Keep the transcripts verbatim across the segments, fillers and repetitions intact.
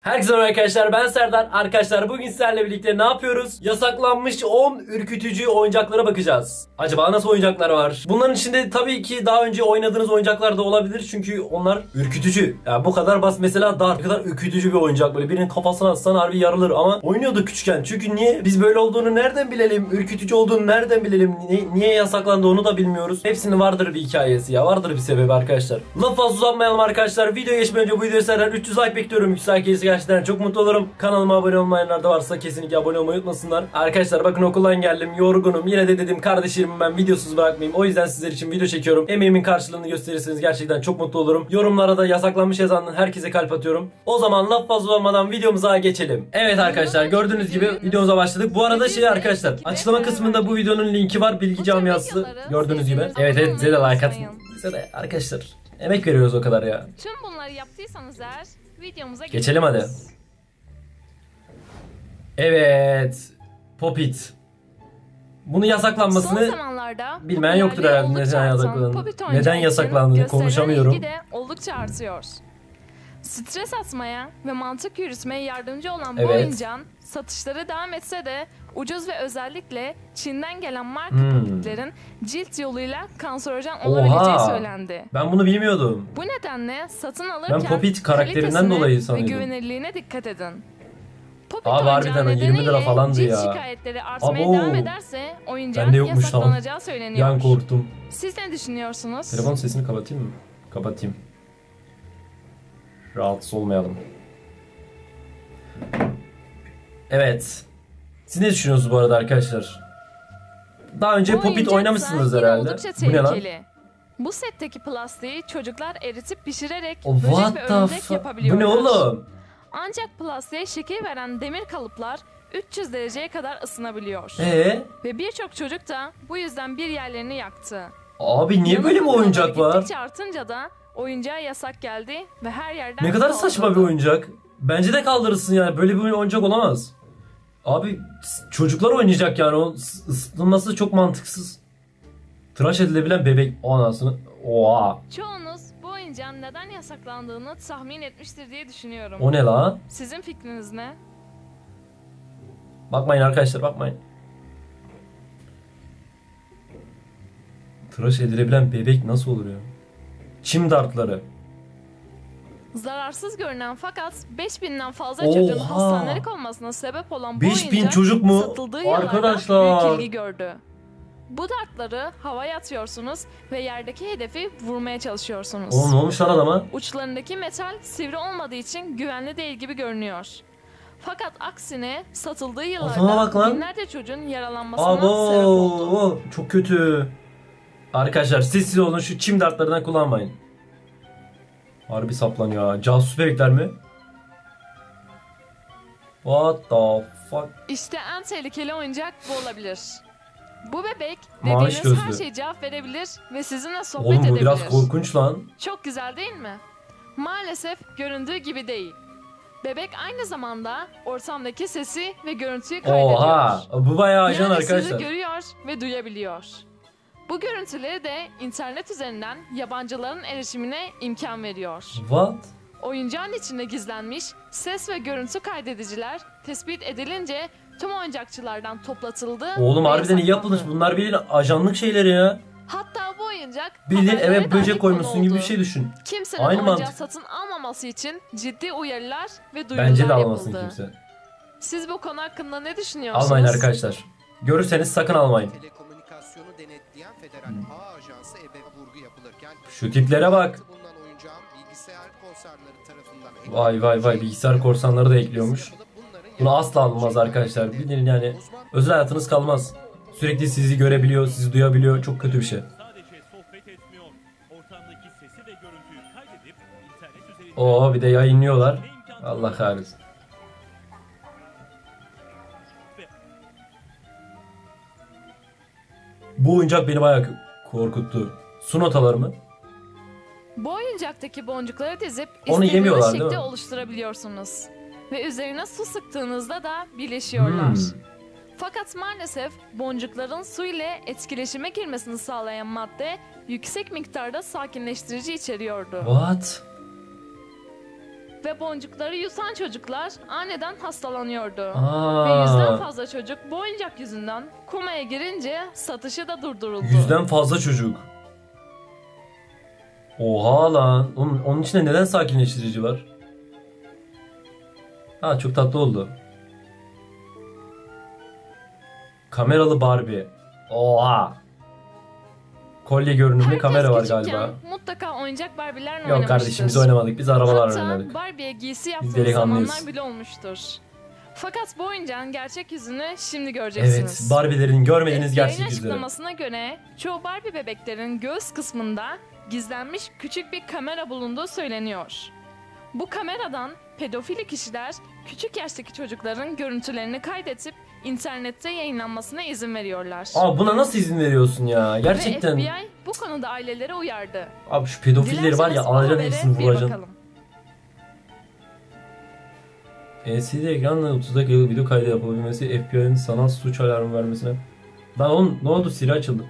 Herkese merhaba arkadaşlar, ben Serdar. Arkadaşlar bugün sizlerle birlikte ne yapıyoruz? Yasaklanmış on ürkütücü oyuncaklara bakacağız. Acaba nasıl oyuncaklar var? Bunların içinde tabii ki daha önce oynadığınız oyuncaklar da olabilir. Çünkü onlar ürkütücü. Yani bu kadar bas, mesela Dart. Ne kadar ürkütücü bir oyuncak, böyle birinin kafasına atsan harbi yarılır ama oynuyorduk küçükken. Çünkü niye? Biz böyle olduğunu nereden bilelim? Ürkütücü olduğunu nereden bilelim? Niye, niye yasaklandı onu da bilmiyoruz. Hepsinin vardır bir hikayesi ya. Vardır bir sebebi arkadaşlar. Laf fazla uzatmayalım arkadaşlar. Videoya geçmeden önce bu videoyu Serdar üç yüz like bekliyorum. üç yüz like gelirse gerçekten çok mutlu olurum. Kanalıma abone olmayanlar da varsa kesinlikle abone olmayı unutmasınlar. Arkadaşlar bakın, okuldan geldim, yorgunum. Yine de dedim kardeşlerimi ben videosuz bırakmayayım. O yüzden sizler için video çekiyorum. Emeğimin karşılığını gösterirseniz gerçekten çok mutlu olurum. Yorumlara da yasaklanmış yazandan herkese kalp atıyorum. O zaman laf fazla olmadan videomuza geçelim. Evet arkadaşlar, gördüğünüz gibi videomuza başladık. Bu arada şey arkadaşlar, açıklama kısmında bu videonun linki var. Bilgi camiası gördüğünüz gibi. Evet evet, size de like atın. Size de arkadaşlar emek veriyoruz o kadar ya. Tüm bunları yaptıysanız eğer videomuza geçelim hadi. Evet. Popit. Bunu yasaklanmasını bilmeyen yoktur herhalde. Neden yasaklandığını. Neden yasaklandığını konuşamıyorum. De oldukça artıyor. Stres atmaya ve mantık yürütmeye yardımcı olan bu evet. oyuncağın satışları devam etse de ucuz ve özellikle Çin'den gelen marka hmm. popitlerin cilt yoluyla kanserojen olabileceği Oha. söylendi. Ben bunu bilmiyordum. Bu nedenle satın alırken ben popit karakterinden dolayı sanıyordum. Ve güvenilirliğine dikkat edin. Popit Aa, harbiden yirmi lira falandı ya. Cilt şikayetleri artmaya Abo. devam ederse oyuncağın yasaklanacağı söyleniyor. Yani korktum. Siz ne düşünüyorsunuz? Telefon sesini kapatayım mı? Kapatayım. Rahatsız olmayalım. Evet. Siz ne düşünüyorsunuz bu arada arkadaşlar? Daha önce bu Popit oynamışsınız herhalde. Bu ne lan? Bu setteki plastiği çocuklar eritip pişirerek oh, böcek ve örümcek yapabiliyorlar. Bu ne oğlum? Ancak plastiğe şekil veren demir kalıplar üç yüz dereceye kadar ısınabiliyor. Ee? Ve birçok çocuk da bu yüzden bir yerlerini yaktı. Abi niye böyle bir oyuncak var? Gittikçe artınca da oyuncağa yasak geldi ve her yerden ne kadar saçma bir oyuncak. Bence de kaldırırsın yani. Böyle bir oyuncak olamaz. Abi çocuklar oynayacak yani. O ısıtılması çok mantıksız. Tıraş edilebilen bebek anasını. Oha. Çoğunuz bu oyuncağın neden yasaklandığını tahmin etmiştir diye düşünüyorum. O ne la? Sizin fikriniz ne? Bakmayın arkadaşlar, bakmayın. Tıraş edilebilen bebek nasıl olur ya? Çim dartları. Zararsız görünen fakat beş binden fazla Oha. çocuğun hastanelik olmasına sebep olan bu beş bin oyuncak çocuk mu? satıldığı arkadaşlar büyük ilgi gördü. Bu dartları havaya atıyorsunuz ve yerdeki hedefi vurmaya çalışıyorsunuz. Oğlum ne olmuş lan adama? Uçlarındaki metal sivri olmadığı için güvenli değil gibi görünüyor. Fakat aksine satıldığı yıllarda binlerce çocuğun yaralanmasına Abo, sebep oldu. Çok kötü. Arkadaşlar sessiz olun, şu çim dartlarından kullanmayın. Harbi saplanıyor ha. Casus bebekler mi? What the fuck? İşte en tehlikeli oyuncak bu olabilir. Bu bebek dediğiniz her şeye cevap verebilir ve sizinle sohbet Oğlum, bu edebilir. biraz korkunç lan. Çok güzel değil mi? Maalesef göründüğü gibi değil. Bebek aynı zamanda ortamdaki sesi ve görüntüyü kaydediyor. Oha, bu bayağı ajan yani arkadaşlar. sizi görüyor ve duyabiliyor. Bu görüntüleri de internet üzerinden yabancıların erişimine imkan veriyor. What? Oyuncağın içinde gizlenmiş ses ve görüntü kaydediciler tespit edilince tüm oyuncakçılardan toplatıldı. Oğlum harbiden iyi yapılmış. Bunlar bildiğin ajanlık şeyleri ya. Hatta bu oyuncak bildiğin eve böcek koymuşsun gibi bir şey düşün. Kimsenin Aynı oyuncağı mantık. satın almaması için ciddi uyarılar ve duyurular Bence de almasın yapıldı. kimse. Siz bu konu hakkında ne düşünüyorsunuz? Almayın arkadaşlar. Görürseniz sakın almayın. Telekomünikasyonu denetleyen Federal hmm. Ağ Ajansı eve vurgu yapılırken şu tiplere bak. Vay vay vay, bilgisayar korsanları da ekliyormuş. Bunu asla alınmaz arkadaşlar. Bilin yani, özel hayatınız kalmaz. Sürekli sizi görebiliyor, sizi duyabiliyor. Çok kötü bir şey. Oo, bir de yayınlıyorlar. Allah kahretsin. Bu oyuncak beni bayağı korkuttu. Su notaları mı? Bu oyuncaktaki boncukları dizip onu yemiyorlar değil mi? şekilde oluşturabiliyorsunuz. Ve üzerine su sıktığınızda da birleşiyorlar. Hmm. Fakat maalesef boncukların su ile etkileşime girmesini sağlayan madde yüksek miktarda sakinleştirici içeriyordu. What? Ve boncukları yutan çocuklar aniden hastalanıyordu. Aa. Ve yüzden fazla çocuk bu oyuncak yüzünden komaya girince satışı da durduruldu. Yüzden fazla çocuk. Oha lan. Onun, onun içinde neden sakinleştirici var? Ha, çok tatlı oldu. Kameralı Barbie. Oha. Kolye görünümlü Herkes kamera var küçükken galiba. mutlaka oyuncak Barbie'lerle Yok oynamıştır. kardeşim, biz oynamadık. Biz arabalarla Hatta oynadık. Barbie'ye giysi yaptığımız delikanlıyız. zamanlar bile olmuştur. Fakat bu oyuncağın gerçek yüzünü şimdi göreceksiniz. Evet, Barbie'lerin görmediğiniz Ve gerçek yayın yüzleri. açıklamasına göre çoğu Barbie bebeklerin göğüs kısmında gizlenmiş küçük bir kamera bulunduğu söyleniyor. Bu kameradan pedofili kişiler küçük yaştaki çocukların görüntülerini kaydedip internette yayınlanmasına izin veriyorlar. Aa, buna nasıl izin veriyorsun ya? Ve Gerçekten. F B I bu konuda ailelere uyardı. Abi şu pedofilleri var ya, Dilerseniz bu alacaksın habere hepsini bir vuracaksın. bakalım. L C D ekranla otuz dakikalık video kaydı yapabilmesi, F B I'nin sanal suç alarmı vermesine. Lan oğlum, ne oldu? Siri açıldı.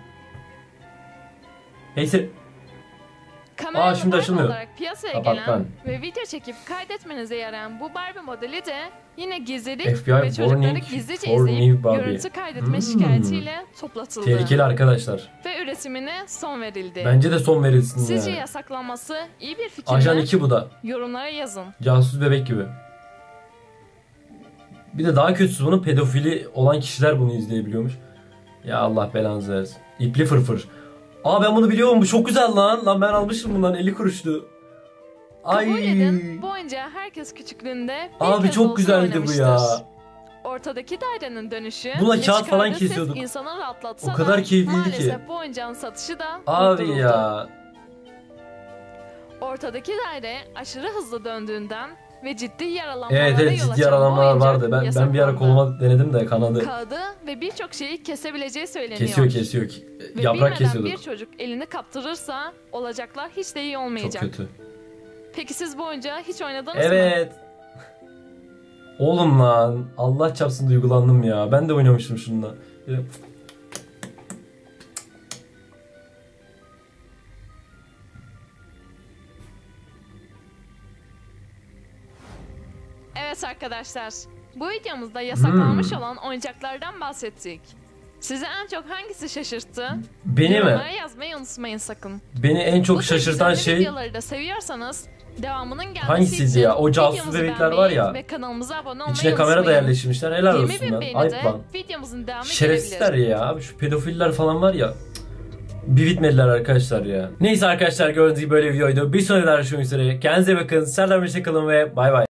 Neyse. Kameralı Aa, şimdi Barbie açılmıyor. olarak piyasaya Kapat gelen lan. ve video çekip kaydetmenize yarayan bu Barbie modeli de yine gizlilik F B I ve çocukları warning gizlice for izleyip new Barbie. görüntü kaydetme Hmm. şikayetiyle toplatıldı. Tehlikeli arkadaşlar. Ve üretimine son verildi. Bence de son verilsin Sizce ya. yasaklanması iyi bir fikir Ajan mi? iki bu da. Yorumlara yazın. Casus bebek gibi. Bir de daha kötüsü, bunun pedofili olan kişiler bunu izleyebiliyormuş. Ya Allah belanızı versin. İpli fırfır. Aa, ben bunu biliyorum, bu çok güzel lan. Lan ben almışım bundan, elli kuruştu. Ay. Kabul edin, bu oyuncağı herkes küçüklüğünde bir Abi kez çok olsun güzeldi bu oynamıştır. ya. Ortadaki dairenin dönüşü Buna ve kağıt falan çıkardığı ses kesiyorduk. insanı rahatlatsa O kadar da keyifliydi ki. maalesef bu oyuncağın satışı da Abi durduruldu. ya. Ortadaki daire aşırı hızlı döndüğünden ve ciddi yaralanmalara Evet evet, yol ciddi açan bu yaralanmalar oyuncak vardı. Ben ben bir ara yasaklandı. koluma denedim de kanadı. Kağıdı ve birçok şeyi kesebileceği söyleniyor. Kesiyor kesiyor. Ve Yaprak bilmeden kesiyorduk. bir çocuk elini kaptırırsa olacaklar hiç de iyi Çok olmayacak. kötü. Peki siz bu oyuncağı hiç oynadınız mı? Evet. Oğlum lan, Allah çarpsın duygulandım ya. Ben de oynamıştım şununla. Böyle- Evet arkadaşlar, bu videomuzda yasaklanmış Hmm. olan oyuncaklardan bahsettik. Sizi en çok hangisi şaşırttı? Beni mi? Yorumlara yazmayı unutmayın sakın. Beni en çok Bu tür şaşırtan güzel şey videoları da seviyorsanız devamının gelmesi hangisiydi için ya? O casus videomuzu bebekler beğenmeyi var ya, ve kanalımıza abone olmayı İçine kamera da unutmayın. yerleştirmişler. Helal yirmi olsun bin lan. beğenide Ayıp lan. videomuzun devamı Şerefsizler gelebilir. ya abi, şu pedofiller falan var ya. Bir bitmediler arkadaşlar ya. Neyse arkadaşlar, gördüğünüz gibi böyle bir videoydu. Bir sonraki görüşmek üzere. Kendinize bakın. Serdar Meşe kalın ve bay bay.